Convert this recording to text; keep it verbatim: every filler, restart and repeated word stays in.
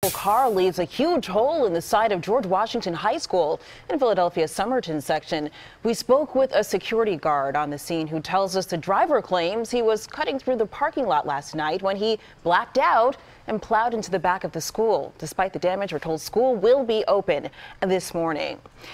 local car leaves a huge hole in the side of George Washington High School in Philadelphia's Somerton section. We spoke with a security guard on the scene who tells us the driver claims he was cutting through the parking lot last night when he blacked out and plowed into the back of the school. Despite the damage, we're told school will be open this morning.